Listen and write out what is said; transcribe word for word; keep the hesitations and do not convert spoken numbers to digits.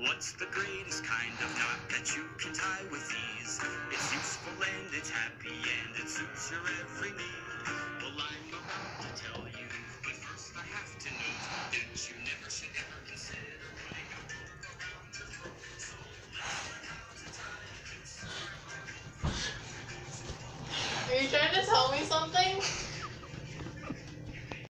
What's the greatest kind of knot that you can tie with ease? It's useful and it's happy and it suits your every need. Well, I'm about to tell you, but first I have to note that you never should ever consider running a book around your throat. So let's learn how to tie this. Are you trying to tell me something?